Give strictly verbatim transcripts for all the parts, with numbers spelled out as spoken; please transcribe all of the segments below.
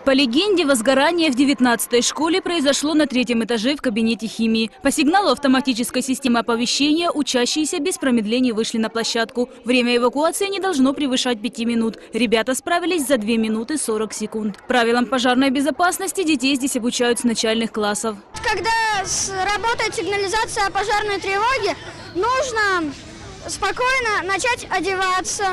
По легенде, возгорание в девятнадцатой школе произошло на третьем этаже в кабинете химии. По сигналу автоматической системы оповещения учащиеся без промедления вышли на площадку. Время эвакуации не должно превышать пяти минут. Ребята справились за две минуты сорок секунд. Правилам пожарной безопасности детей здесь обучают с начальных классов. Когда работает сигнализация пожарной тревоги, нужно спокойно начать одеваться,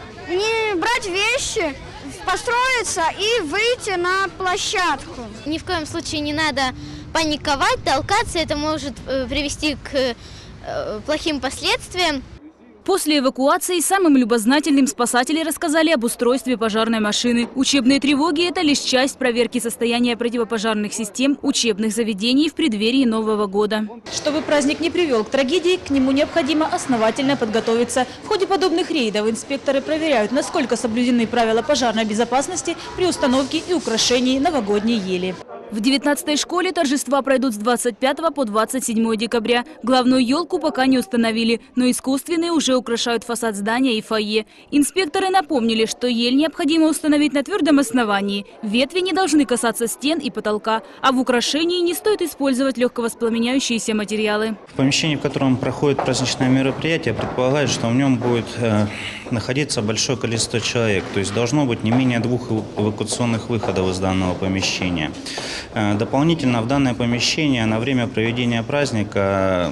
не брать вещи, построиться и выйти на площадку. Ни в коем случае не надо паниковать, толкаться, это может привести к плохим последствиям. После эвакуации самым любознательным спасатели рассказали об устройстве пожарной машины. Учебные тревоги – это лишь часть проверки состояния противопожарных систем учебных заведений в преддверии Нового года. Чтобы праздник не привел к трагедии, к нему необходимо основательно подготовиться. В ходе подобных рейдов инспекторы проверяют, насколько соблюдены правила пожарной безопасности при установке и украшении новогодней ели. В девятнадцатой школе торжества пройдут с двадцать пятого по двадцать седьмое декабря. Главную елку пока не установили, но искусственные уже украшают фасад здания и фойе. Инспекторы напомнили, что ель необходимо установить на твердом основании. Ветви не должны касаться стен и потолка, а в украшении не стоит использовать легковоспламеняющиеся материалы. В помещении, в котором проходит праздничное мероприятие, предполагает, что в нем будет э, находиться большое количество человек. То есть должно быть не менее двух эвакуационных выходов из данного помещения. Дополнительно в данное помещение на время проведения праздника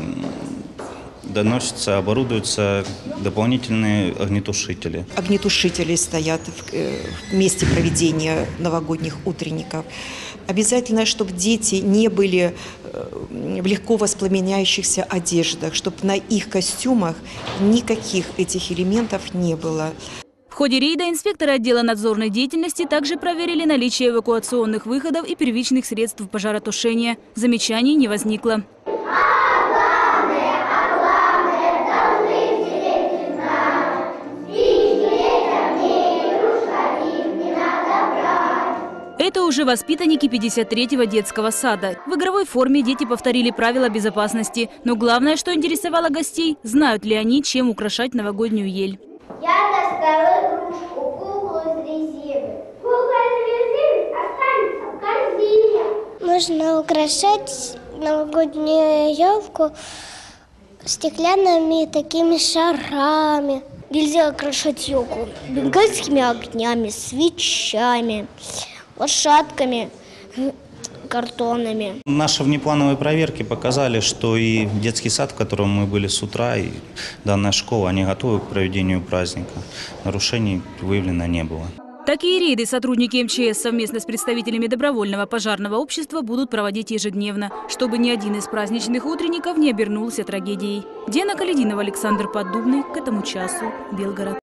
доносятся, оборудуются дополнительные огнетушители. Огнетушители стоят в месте проведения новогодних утренников. Обязательно, чтобы дети не были в легко воспламеняющихся одеждах, чтобы на их костюмах никаких этих элементов не было. В ходе рейда инспекторы отдела надзорной деятельности также проверили наличие эвакуационных выходов и первичных средств пожаротушения. Замечаний не возникло. Это уже воспитанники пятьдесят третьего детского сада. В игровой форме дети повторили правила безопасности. Но главное, что интересовало гостей, знают ли они, чем украшать новогоднюю ель. Я достала игрушку, куклу из резины. Кукла из резины останется в корзине. Можно украшать новогоднюю елку стеклянными такими шарами. Нельзя украшать елку бенгальскими огнями, свечами, лошадками, картонами. Наши внеплановые проверки показали, что и детский сад, в котором мы были с утра, и данная школа, они готовы к проведению праздника. Нарушений выявлено не было. Такие рейды сотрудники эм че эс совместно с представителями добровольного пожарного общества будут проводить ежедневно, чтобы ни один из праздничных утренников не обернулся трагедией. Диана Калединова, Александр Поддубный. К этому часу. Белгород.